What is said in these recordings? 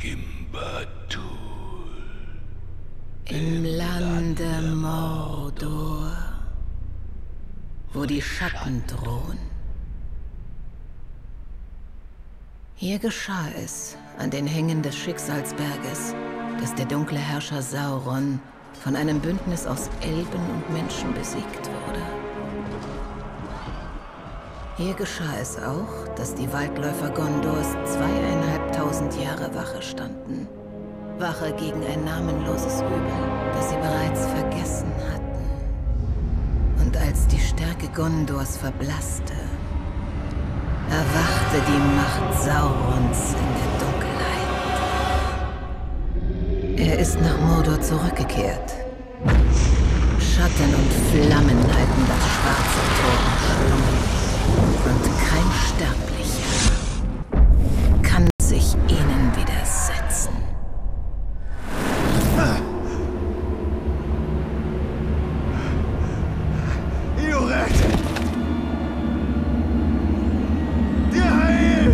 Im Lande Mordor, wo die Schatten drohen. Hier geschah es, an den Hängen des Schicksalsberges, dass der dunkle Herrscher Sauron von einem Bündnis aus Elben und Menschen besiegt wurde. Hier geschah es auch, dass die Waldläufer Gondors 2500 Jahre Wache standen. Wache gegen ein namenloses Übel, das sie bereits vergessen hatten. Und als die Stärke Gondors verblasste, erwachte die Macht Saurons in der Dunkelheit. Er ist nach Mordor zurückgekehrt. Schatten und Flammen halten das schwarze Tor umschlungen. Und kein Sterblicher kann sich ihnen widersetzen. Iorek! Dir heil!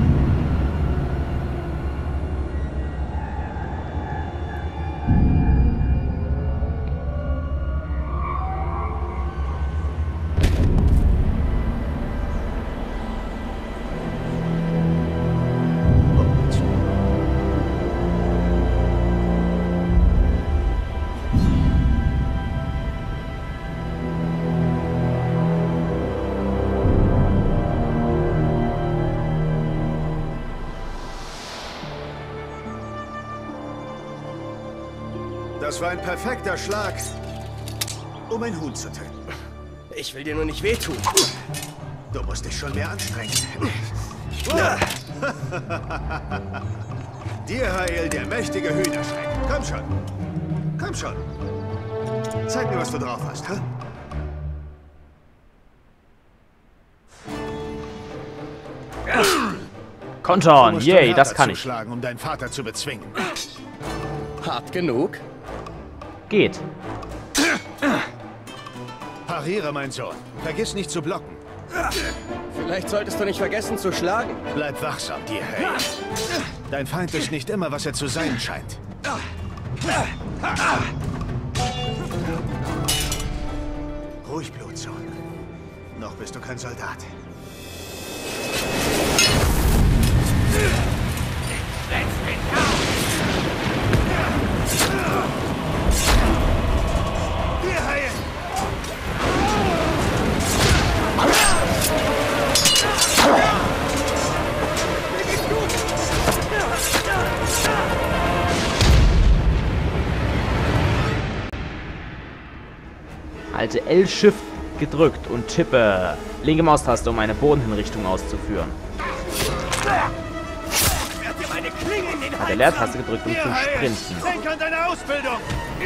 Das war ein perfekter Schlag, um ein Huhn zu töten. Ich will dir nur nicht wehtun. Du musst dich schon mehr anstrengen. Dir heil der mächtige Hühnerschreck. Komm schon. Komm schon. Zeig mir, was du drauf hast, hä? Kontern, yay, das kann ich. Schlagen, um deinen Vater zu bezwingen. Hart genug? Geht. Pariere, mein Sohn. Vergiss nicht zu blocken. Vielleicht solltest du nicht vergessen zu schlagen. Bleib wachsam, dir hey. Dein Feind ist nicht immer, was er zu sein scheint. Ruhig, Blutsohn. Noch bist du kein Soldat. Dir heilen! Halte L-Shift gedrückt und tippe linke Maustaste, um eine Bodenhinrichtung auszuführen. Halte Leertaste gedrückt, um zu sprinten. Denk an deine Ausbildung!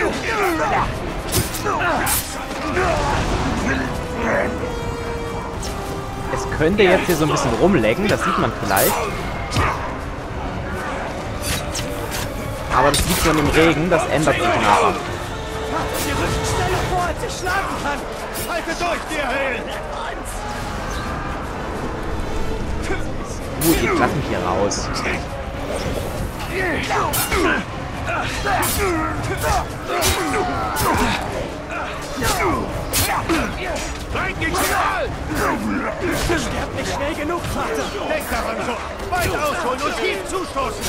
Es könnte jetzt hier so ein bisschen rumlecken, das sieht man vielleicht. Aber das liegt nur im Regen, das ändert sich nachher. Sie rücken schneller vor, als ich schlagen kann! Halte durch, dir Held! Gut, jetzt lass mich hier raus. Sterb nicht schnell genug, Vater! Denk daran so! Weit ausholen und tief zustoßen!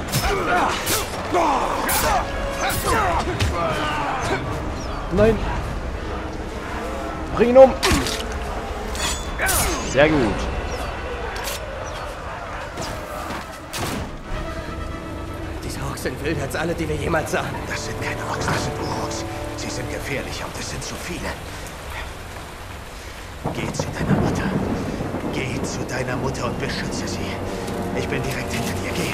Nein. Bring ihn um. Sehr gut. Diese Orks sind wilder als alle, die wir jemals sahen. Das sind keine Orks, das sind Uroks. Sie sind gefährlich und es sind zu viele. Geh zu deiner Mutter. Geh zu deiner Mutter und beschütze sie. Ich bin direkt hinter dir. Geh.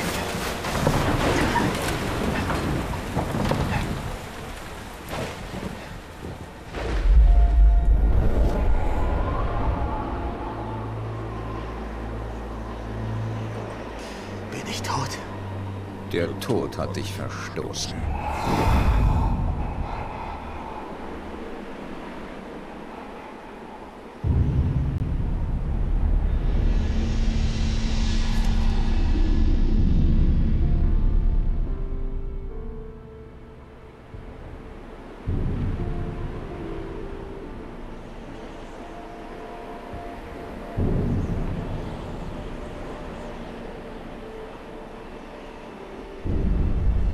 Bin ich tot? Der Tod hat dich verstoßen.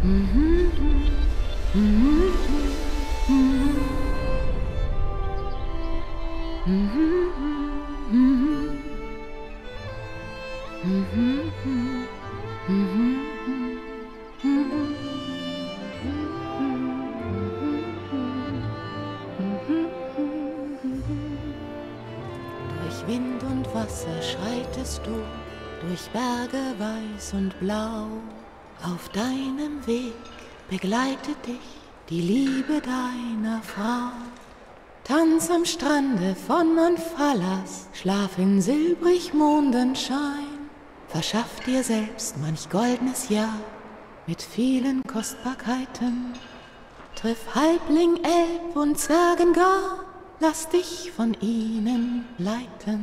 Durch Wind und Wasser schreitest du, durch Berge weiß und blau. Auf deinem Weg begleitet dich die Liebe deiner Frau. Tanz am Strande von Anfallas, schlaf in silbrig Mondenschein. Verschaff dir selbst manch goldenes Jahr mit vielen Kostbarkeiten. Triff Halbling, Elb und Zwergengar, lass dich von ihnen leiten.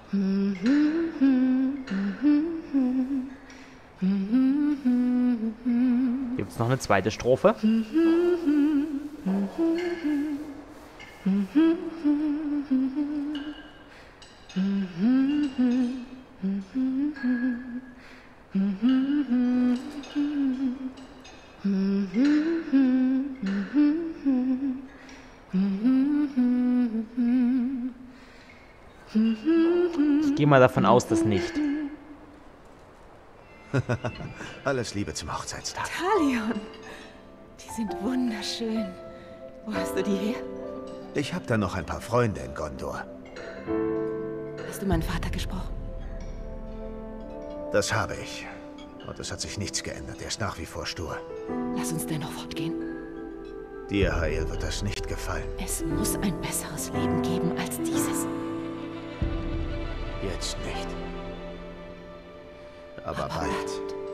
Gibt's noch eine zweite Strophe? Ich gehe mal davon aus, dass nicht. Alles Liebe zum Hochzeitstag. Talion, die sind wunderschön. Wo hast du die her? Ich habe da noch ein paar Freunde in Gondor. Hast du meinen Vater gesprochen? Das habe ich. Und es hat sich nichts geändert. Er ist nach wie vor stur. Lass uns dennoch fortgehen. Dir, Hael, wird das nicht gefallen. Es muss ein besseres Leben geben als dieses. Jetzt nicht. Aber bald.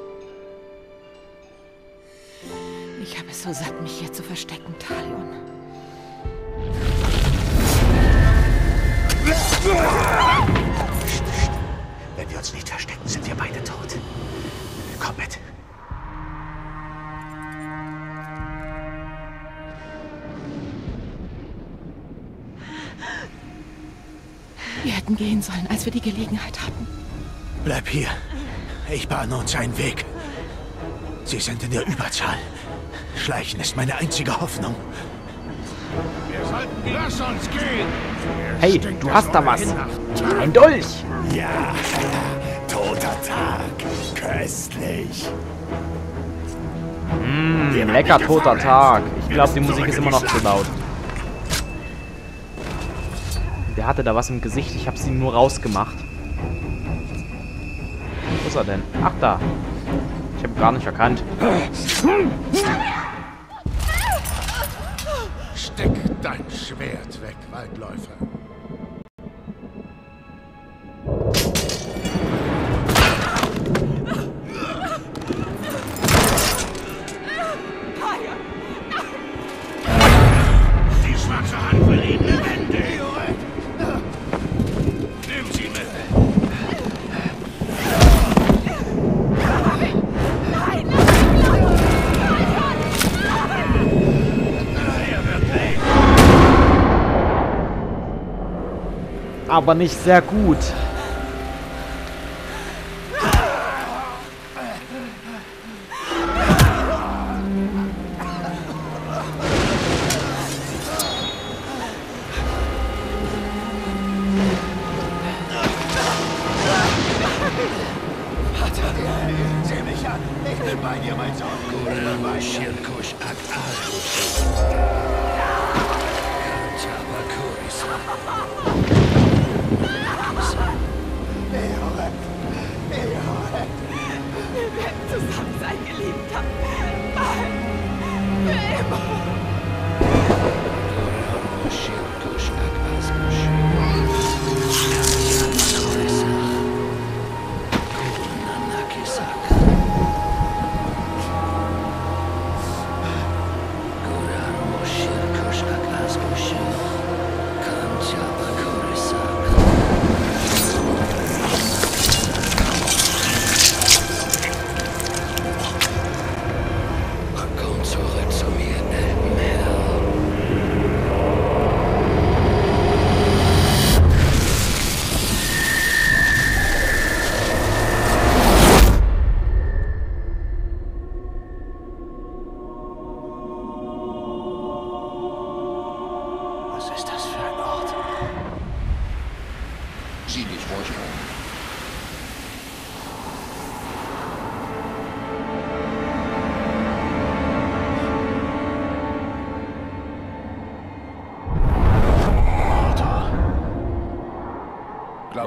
Ich habe es so satt, mich hier zu verstecken, Talion. Wenn wir uns nicht verstecken, sind wir beide tot. Komm mit. Wir hätten gehen sollen, als wir die Gelegenheit hatten. Bleib hier. Ich bahne uns einen Weg. Sie sind in der Überzahl. Schleichen ist meine einzige Hoffnung. Lass uns gehen! Hey, du hast da was. Ein Dolch. Ja, toter Tag. Köstlich. Lecker toter Tag. Ich glaube, die Musik ist immer noch zu laut. Der hatte da was im Gesicht. Ich habe sie nur rausgemacht. Wo ist er denn? Ach, da. Ich habe gar nicht erkannt. Steck dein Schwert weg, Waldläufer. Die schwache Hand will ihn lebendig. Nimm sie mit. Aber nicht sehr gut. Sieh mich an. Ich bin bei dir, mein Sohn. Shirkush Wir werden zusammen sein, Geliebter. Für immer. Komm zurück zu mir, Elb.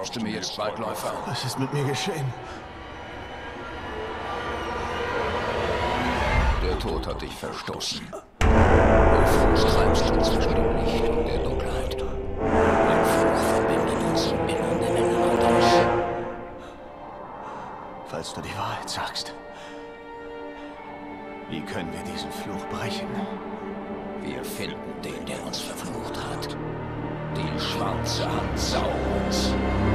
Glaubst du mir jetzt, Waldläufer? Was ist mit mir geschehen? Der Tod hat dich verstoßen. Wohlfuß treibst du zwischen dem Licht und der Dunkelheit. Ein Fluch verbindet uns im Innern der Männer und uns. Falls du die Wahrheit sagst, wie können wir diesen Fluch brechen? Wir finden den, der uns verflucht hat. Die schwarze Hand Saurons.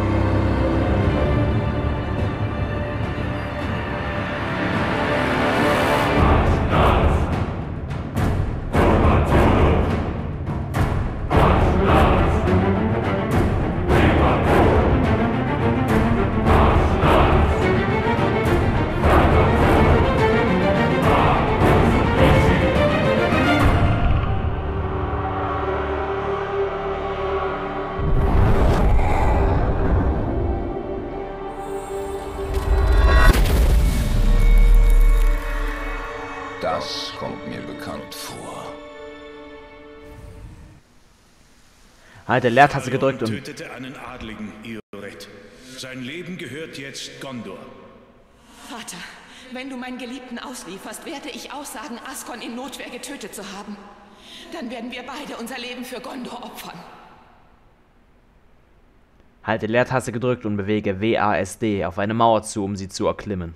Das kommt mir bekannt vor. Halt, der Leertaste gedrückt und... tötete einen Adligen, Ioret. Sein Leben gehört jetzt Gondor. Vater, wenn du meinen Geliebten auslieferst, werde ich aussagen, Askon in Notwehr getötet zu haben. Dann werden wir beide unser Leben für Gondor opfern. Halte Leertaste gedrückt und bewege WASD auf eine Mauer zu, um sie zu erklimmen.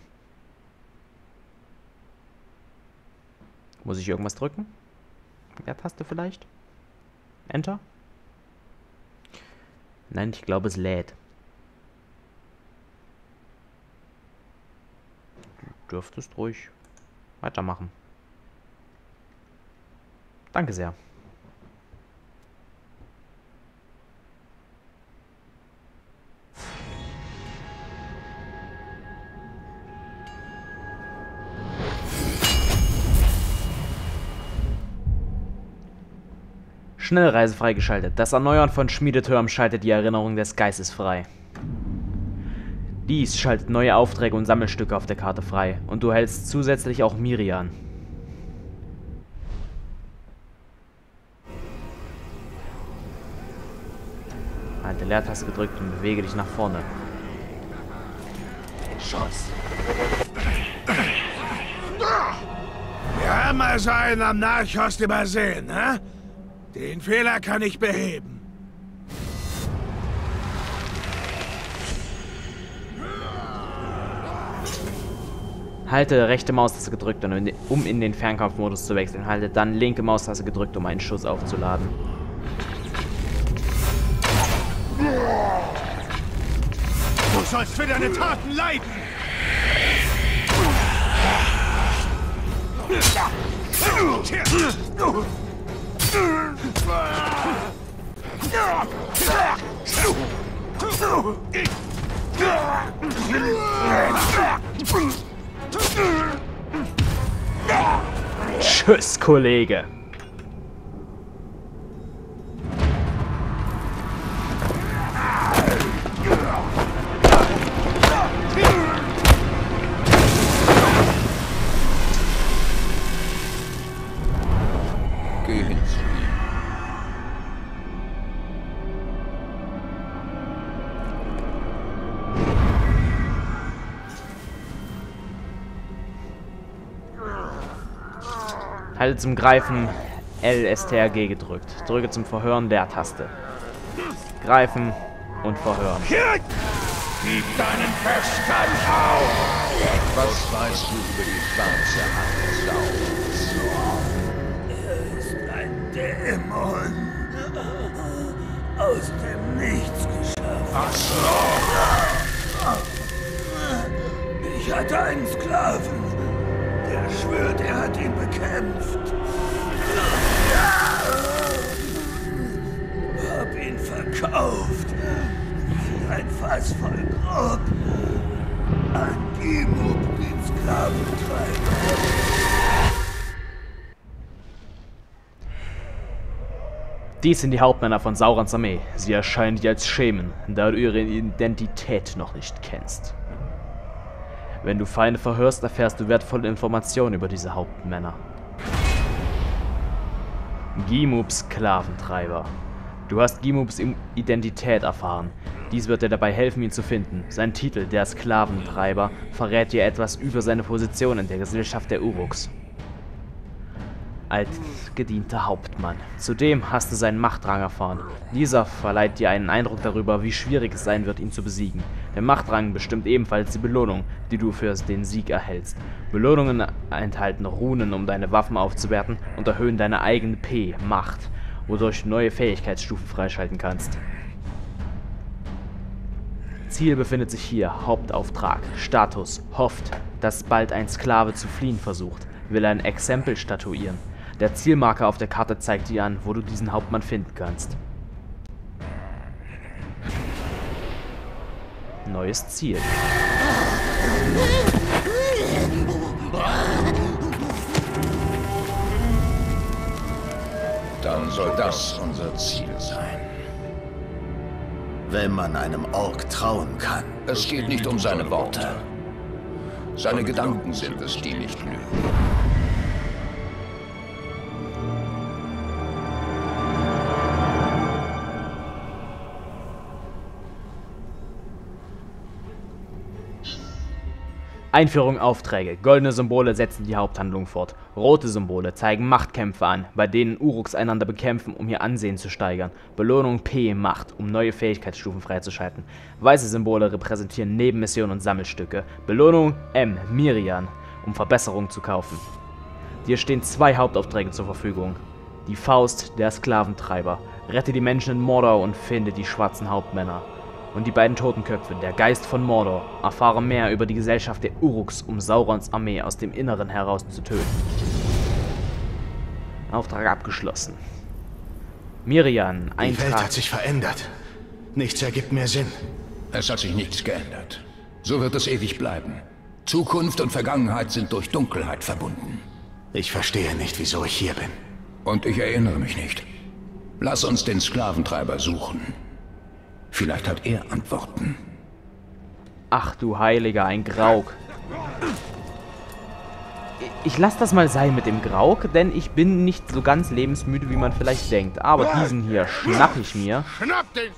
Muss ich irgendwas drücken? Leertaste vielleicht? Enter? Nein, ich glaube, es lädt. Du dürftest ruhig weitermachen. Danke sehr. Schnellreise freigeschaltet. Das Erneuern von Schmiedetürmen schaltet die Erinnerung des Geistes frei. Dies schaltet neue Aufträge und Sammelstücke auf der Karte frei. Und du hältst zusätzlich auch Mirian. Halte Leertaste gedrückt und bewege dich nach vorne. Schuss. Wir haben also einen am Narchost übersehen, hä? Den Fehler kann ich beheben. Halte rechte Maustaste gedrückt, um in den Fernkampfmodus zu wechseln. Halte dann linke Maustaste gedrückt, um einen Schuss aufzuladen. Du sollst für deine Taten leiden! Tschüss, Kollege. Geh hin zu ihm. Halte zum Greifen LSTRG gedrückt. Drücke zum Verhören Leertaste. Greifen und verhören. Gib deinen Verstand auf! Was weißt du über die schwarze Hand Saurons? Er ist ein Dämon. Aus dem Nichts geschaffen. Ach so! Ich hatte einen Sklaven. Der schwört, er hat ihn bekämpft. Hab ihn verkauft. Ein Fass voll Grog. An Gimub, den Sklaventreiber. Dies sind die Hauptmänner von Saurons Armee. Sie erscheinen dir als Schemen, da du ihre Identität noch nicht kennst. Wenn du Feinde verhörst, erfährst du wertvolle Informationen über diese Hauptmänner. Gimub Sklaventreiber. Du hast Gimubs Identität erfahren. Dies wird dir dabei helfen, ihn zu finden. Sein Titel, der Sklaventreiber, verrät dir etwas über seine Position in der Gesellschaft der Uruks. Als gedienter Hauptmann. Zudem hast du seinen Machtrang erfahren. Dieser verleiht dir einen Eindruck darüber, wie schwierig es sein wird, ihn zu besiegen. Der Machtrang bestimmt ebenfalls die Belohnung, die du für den Sieg erhältst. Belohnungen enthalten Runen, um deine Waffen aufzuwerten und erhöhen deine eigene P-Macht, wodurch du neue Fähigkeitsstufen freischalten kannst. Ziel befindet sich hier. Hauptauftrag. Status. Hofft, dass bald ein Sklave zu fliehen versucht. Will ein Exempel statuieren. Der Zielmarker auf der Karte zeigt dir an, wo du diesen Hauptmann finden kannst. Neues Ziel. Dann soll das unser Ziel sein. Wenn man einem Ork trauen kann. Es geht nicht um seine Worte. Seine Gedanken sind es, die nicht lügen. Einführung Aufträge. Goldene Symbole setzen die Haupthandlung fort. Rote Symbole zeigen Machtkämpfe an, bei denen Uruks einander bekämpfen, um ihr Ansehen zu steigern. Belohnung P Macht, um neue Fähigkeitsstufen freizuschalten. Weiße Symbole repräsentieren Nebenmissionen und Sammelstücke. Belohnung M Mirian, um Verbesserungen zu kaufen. Dir stehen 2 Hauptaufträge zur Verfügung. Die Faust der Sklaventreiber. Rette die Menschen in Mordor und finde die schwarzen Hauptmänner. Und die beiden Totenköpfe, der Geist von Mordor. Erfahre mehr über die Gesellschaft der Uruks, um Saurons Armee aus dem Inneren heraus zu töten. Auftrag abgeschlossen. Mirian, Die Welt Eintrag. hat sich verändert. Nichts ergibt mehr Sinn. Es hat sich nichts geändert. So wird es ewig bleiben. Zukunft und Vergangenheit sind durch Dunkelheit verbunden. Ich verstehe nicht, wieso ich hier bin. Und ich erinnere mich nicht. Lass uns den Sklaventreiber suchen. Vielleicht hat er Antworten. Ach du Heiliger, ein Grauk. Ich lasse das mal sein mit dem Grauk, denn ich bin nicht so ganz lebensmüde, wie man vielleicht denkt. Aber diesen hier schnapp ich mir. Schnapp den!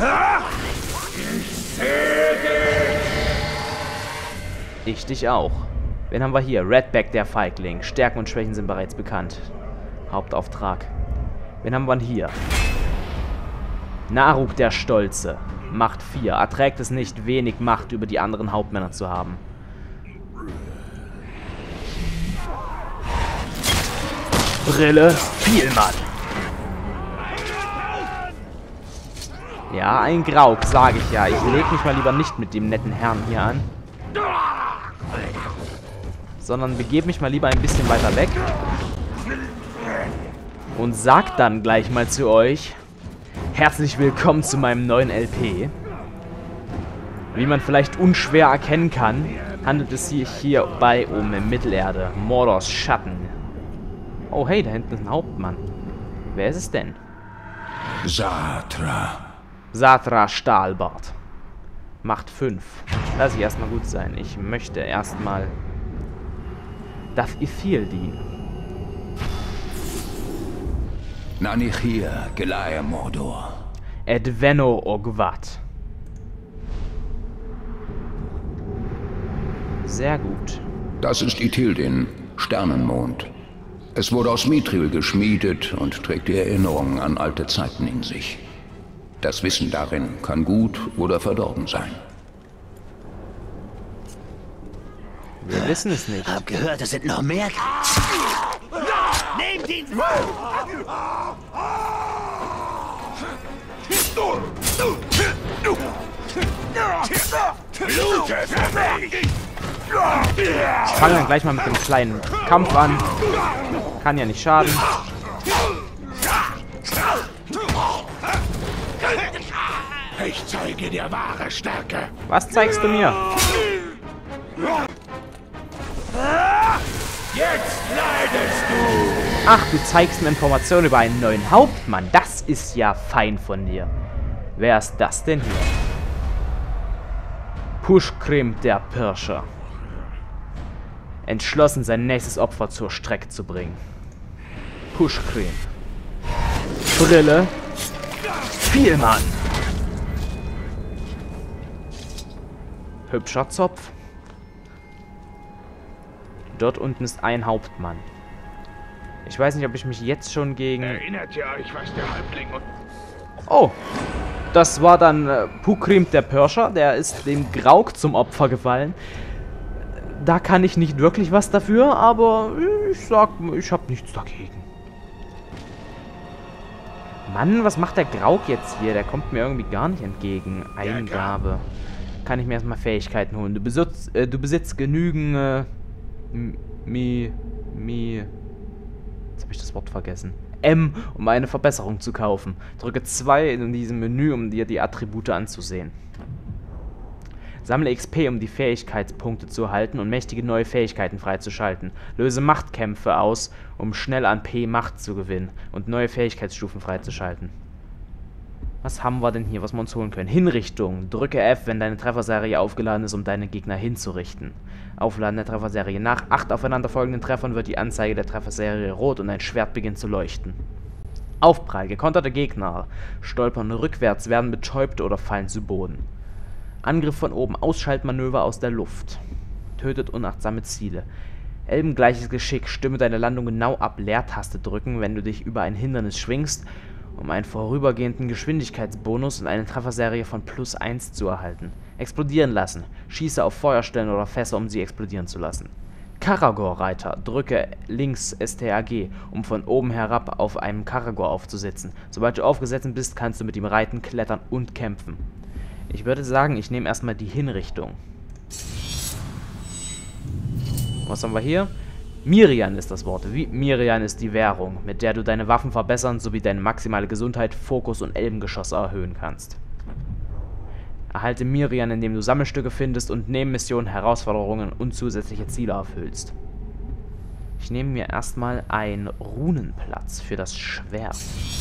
Ich dich auch. Wen haben wir hier? Redback, der Feigling. Stärken und Schwächen sind bereits bekannt. Hauptauftrag. Wen haben wir denn hier? Naruk, der Stolze. Macht 4. Erträgt es nicht, wenig Macht über die anderen Hauptmänner zu haben. Brille, viel Mann. Ja, ein Grauk, sage ich ja. Ich leg mich mal lieber nicht mit dem netten Herrn hier an. Sondern begebe mich mal lieber ein bisschen weiter weg. Und sag dann gleich mal zu euch: Herzlich willkommen zu meinem neuen LP. Wie man vielleicht unschwer erkennen kann, handelt es sich hierbei um Mittelerde, Mordors Schatten. Oh hey, da hinten ist ein Hauptmann. Wer ist es denn? Satra. Satra Stahlbart. Macht 5. Lass ich erstmal gut sein. Ich möchte erstmal das Ithil dienen. Nanichir, Gelae Mordor. Edveno Ogvat. Sehr gut. Das ist Ithildin, Sternenmond. Es wurde aus Mithril geschmiedet und trägt die Erinnerungen an alte Zeiten in sich. Das Wissen darin kann gut oder verdorben sein. Wir wissen es nicht. Hab gehört, es sind noch mehr. Nehmt ihn! Ich fange dann gleich mal mit dem kleinen Kampf an. Kann ja nicht schaden. Ich zeige dir wahre Stärke. Was zeigst du mir? Jetzt leidest du. Ach, du zeigst mir Informationen über einen neuen Hauptmann. Das ist ja fein von dir. Wer ist das denn hier? Pushkrim, der Pirscher. Entschlossen, sein nächstes Opfer zur Strecke zu bringen. Pushkrim. Brille. viel, Mann! Hübscher Zopf. Dort unten ist ein Hauptmann. Ich weiß nicht, ob ich mich jetzt schon gegen... Erinnert ihr euch, was der Halbling und... Oh! Das war dann Pukrim der Pirscher. Der ist dem Grauk zum Opfer gefallen. Da kann ich nicht wirklich was dafür, aber ich sag, ich habe nichts dagegen. Mann, was macht der Grauk jetzt hier? Der kommt mir irgendwie gar nicht entgegen. Eingabe. Kann ich mir erstmal Fähigkeiten holen. Du besitzt genügend... Jetzt habe ich das Wort vergessen. M, um eine Verbesserung zu kaufen. Drücke 2 in diesem Menü, um dir die Attribute anzusehen. Sammle XP, um die Fähigkeitspunkte zu erhalten und mächtige neue Fähigkeiten freizuschalten. Löse Machtkämpfe aus, um schnell an P Macht zu gewinnen und neue Fähigkeitsstufen freizuschalten. Was haben wir denn hier, was wir uns holen können? Hinrichtung. Drücke F, wenn deine Trefferserie aufgeladen ist, um deine Gegner hinzurichten. Aufladen der Trefferserie. Nach 8 aufeinanderfolgenden Treffern wird die Anzeige der Trefferserie rot und ein Schwert beginnt zu leuchten. Aufprall. Gekonterte Gegner stolpern rückwärts, werden betäubt oder fallen zu Boden. Angriff von oben. Ausschaltmanöver aus der Luft. Tötet unachtsame Ziele. Elbengleiches Geschick. Stimme deine Landung genau ab. Leertaste drücken, wenn du dich über ein Hindernis schwingst, um einen vorübergehenden Geschwindigkeitsbonus und eine Trefferserie von +1 zu erhalten. Explodieren lassen. Schieße auf Feuerstellen oder Fässer, um sie explodieren zu lassen. Karagor-Reiter. Drücke links STRG, um von oben herab auf einem Karagor aufzusitzen. Sobald du aufgesetzt bist, kannst du mit ihm reiten, klettern und kämpfen. Ich würde sagen, ich nehme erstmal die Hinrichtung. Was haben wir hier? Mirian ist das Wort. Mirian ist die Währung, mit der du deine Waffen verbessern sowie deine maximale Gesundheit, Fokus und Elbengeschosse erhöhen kannst. Erhalte Mirian, indem du Sammelstücke findest und Nebenmissionen, Herausforderungen und zusätzliche Ziele erfüllst. Ich nehme mir erstmal einen Runenplatz für das Schwert.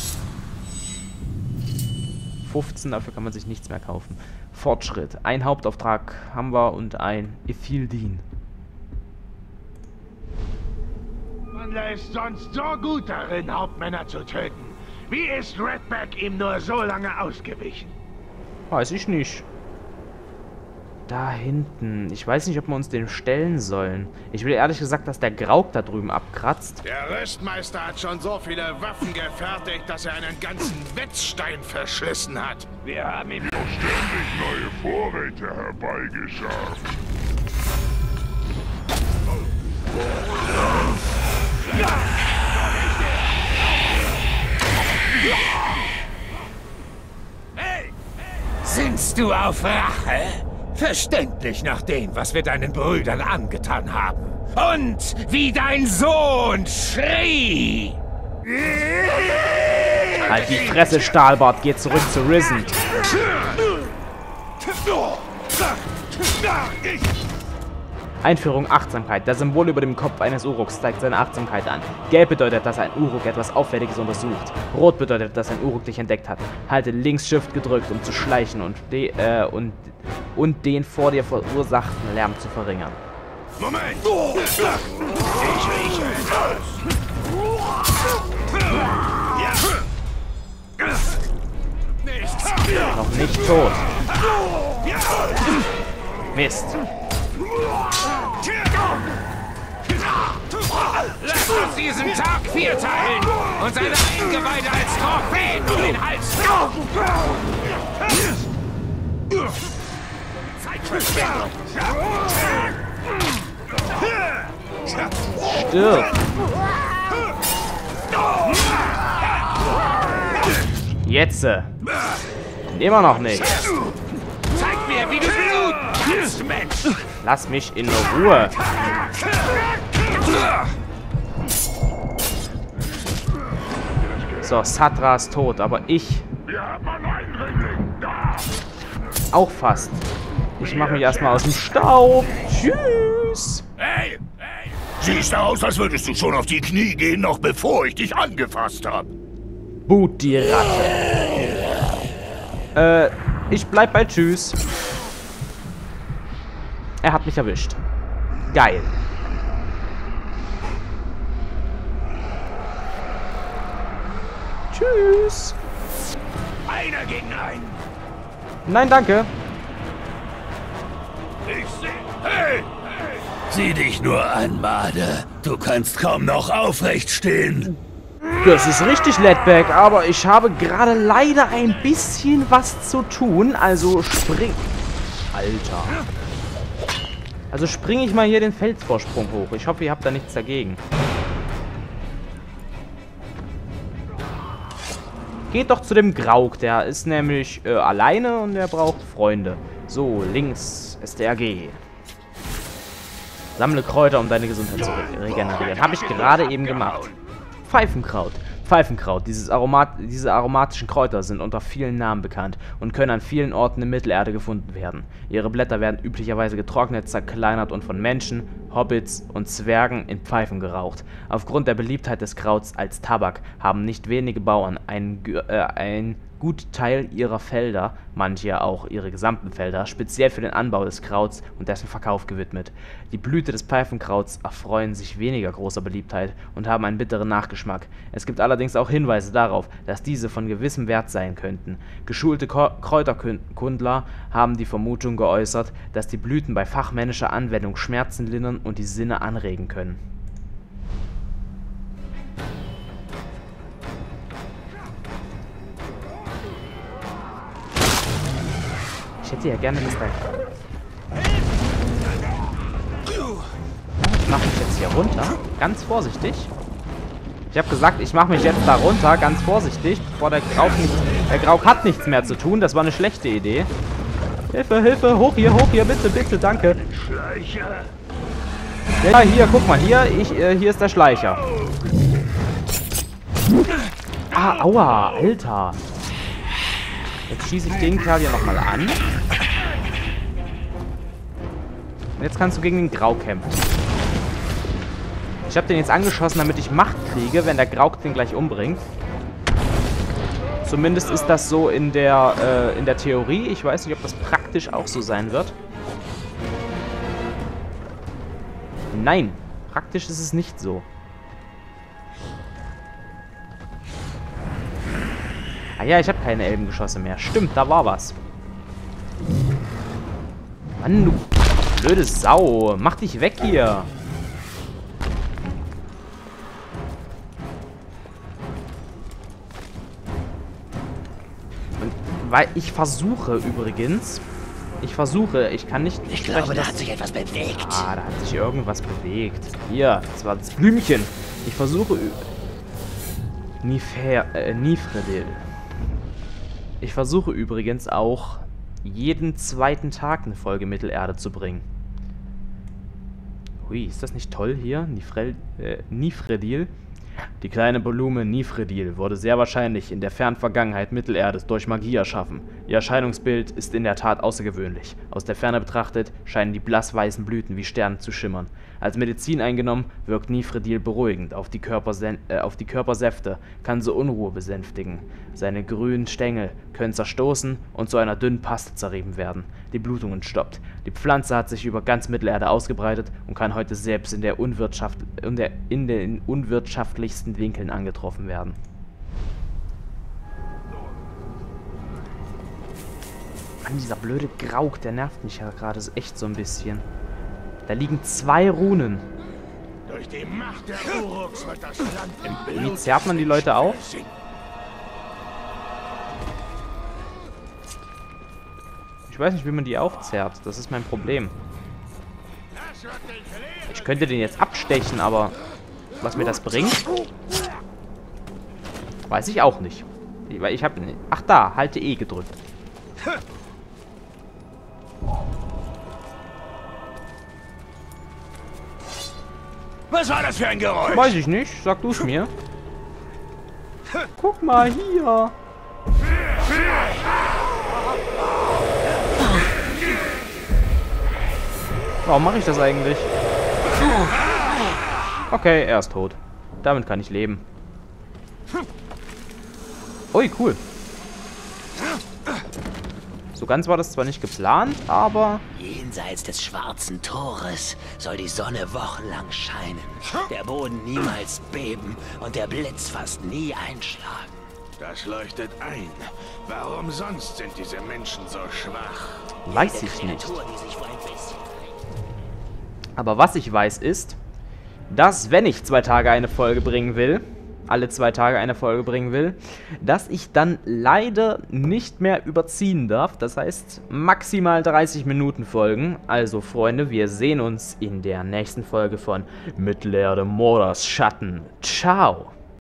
15, dafür kann man sich nichts mehr kaufen. Fortschritt. Ein Hauptauftrag haben wir und ein Ithildin. Er ist sonst so gut darin, Hauptmänner zu töten. Wie ist Redback ihm nur so lange ausgewichen? Weiß ich nicht. Da hinten. Ich weiß nicht, ob wir uns den stellen sollen. Ich will ehrlich gesagt, dass der Grauk da drüben abkratzt. Der Rüstmeister hat schon so viele Waffen gefertigt, dass er einen ganzen Wetzstein verschlissen hat. Wir haben ihm ständig neue Vorräte herbeigeschafft. Sinnst du auf Rache? Verständlich nach dem, was wir deinen Brüdern angetan haben. Und wie dein Sohn schrie! Halt die Fresse, Stahlbart, geh zurück zu Risen. Einführung Achtsamkeit. Das Symbol über dem Kopf eines Uruks zeigt seine Achtsamkeit an. Gelb bedeutet, dass ein Uruk etwas Auffälliges untersucht. Rot bedeutet, dass ein Uruk dich entdeckt hat. Halte links Shift gedrückt, um zu schleichen und den vor dir verursachten Lärm zu verringern. Moment! Ich rieche etwas! Noch nicht tot. Mist. Lass uns diesen Tag vierteilen und seine Eingeweide als Trophäen um den Hals. Zeitverschwendung! Stirb. Jetzt. Immer noch nicht. Zeig mir, wie du bluten kannst, Mensch! Lass mich in Ruhe. So, Satra ist tot, aber ich... Auch fast. Ich mache mich erstmal aus dem Staub. Tschüss. Hey! Siehst aus, als würdest du schon auf die Knie gehen, noch bevor ich dich angefasst habe. Boot die Ratte. Ich bleib bei Tschüss. Er hat mich erwischt. Geil. Tschüss. Einer gegen einen. Nein, danke. Ich seh... Hey! Sieh dich nur an, Made. Du kannst kaum noch aufrecht stehen. Das ist richtig, Ledbeck, aber ich habe gerade leider ein bisschen was zu tun, also spring... Alter. Also springe ich mal hier den Felsvorsprung hoch. Ich hoffe, ihr habt da nichts dagegen. Geht doch zu dem Grauk, der ist nämlich alleine und der braucht Freunde. So, links ist der AG. Sammle Kräuter, um deine Gesundheit zu regenerieren. Habe ich gerade eben gemacht. Pfeifenkraut. Pfeifenkraut. Diese aromatischen Kräuter sind unter vielen Namen bekannt und können an vielen Orten in Mittelerde gefunden werden. Ihre Blätter werden üblicherweise getrocknet, zerkleinert und von Menschen, Hobbits und Zwergen in Pfeifen geraucht. Aufgrund der Beliebtheit des Krauts als Tabak haben nicht wenige Bauern einen guten Teil ihrer Felder, manche auch ihre gesamten Felder, speziell für den Anbau des Krauts und dessen Verkauf gewidmet. Die Blüte des Pfeifenkrauts erfreuen sich weniger großer Beliebtheit und haben einen bitteren Nachgeschmack. Es gibt allerdings auch Hinweise darauf, dass diese von gewissem Wert sein könnten. Geschulte Kräuterkundler haben die Vermutung geäußert, dass die Blüten bei fachmännischer Anwendung Schmerzen lindern und die Sinne anregen können. Ich hätte ja gerne Mr. Ich mache mich jetzt hier runter. Ganz vorsichtig. Ich habe gesagt, ich mache mich jetzt da runter. Ganz vorsichtig. Bevor der Grauk hat nichts mehr zu tun. Das war eine schlechte Idee. Hilfe, Hilfe. Hoch hier, bitte, bitte, danke. Ja, hier, guck mal. Hier ist der Schleicher. Ah, aua, Alter. Jetzt schieße ich den Kerl hier nochmal an. Und jetzt kannst du gegen den Grauk kämpfen. Ich habe den jetzt angeschossen, damit ich Macht kriege, wenn der Grauk den gleich umbringt. Zumindest ist das so in der Theorie. Ich weiß nicht, ob das praktisch auch so sein wird. Nein, praktisch ist es nicht so. Ah ja, ich habe keine Elbengeschosse mehr. Stimmt, da war was. Mann, du blöde Sau. Mach dich weg hier. Und weil ich versuche übrigens... Ich kann nicht... Ich glaube, da hat sich etwas bewegt. Ah, da hat sich irgendwas bewegt. Hier, das war das Blümchen. Ich versuche... Nifredil. Ich versuche übrigens auch, jeden zweiten Tag eine Folge Mittelerde zu bringen. Hui, ist das nicht toll hier? Nifredil. Die kleine Blume Nifredil wurde sehr wahrscheinlich in der fernen Vergangenheit Mittelerdes durch Magie erschaffen. Ihr Erscheinungsbild ist in der Tat außergewöhnlich. Aus der Ferne betrachtet scheinen die blassweißen Blüten wie Sterne zu schimmern. Als Medizin eingenommen, wirkt Nifredil beruhigend auf die Körpersäfte, kann so Unruhe besänftigen. Seine grünen Stängel können zerstoßen und zu einer dünnen Paste zerrieben werden, die Blutungen stoppt. Die Pflanze hat sich über ganz Mittelerde ausgebreitet und kann heute selbst in den unwirtschaftlichsten Winkeln angetroffen werden. Mann, dieser blöde Grauk, der nervt mich ja gerade echt so ein bisschen. Da liegen 2 Runen. Durch die Macht der Uruks wird das Land im Blut. Wie zerrt man die Leute auf? Ich weiß nicht, wie man die aufzerrt. Das ist mein Problem. Ich könnte den jetzt abstechen, aber was mir das bringt, weiß ich auch nicht. Weil ich habe... Ach da, halte E gedrückt. Was war das für ein Geräusch? Weiß ich nicht. Sag du es mir. Guck mal hier. Warum mache ich das eigentlich? Okay, er ist tot. Damit kann ich leben. Ui, cool. So ganz war das zwar nicht geplant, aber... Jenseits des schwarzen Tores soll die Sonne wochenlang scheinen, der Boden niemals beben und der Blitz fast nie einschlagen. Das leuchtet ein. Warum sonst sind diese Menschen so schwach? Weiß ich nicht. Aber was ich weiß ist, dass wenn ich 2 Tage eine Folge bringen will, alle 2 Tage eine Folge bringen will, dass ich dann leider nicht mehr überziehen darf. Das heißt, maximal 30 Minuten Folgen. Also Freunde, wir sehen uns in der nächsten Folge von Mittelerde Mordors Schatten. Ciao!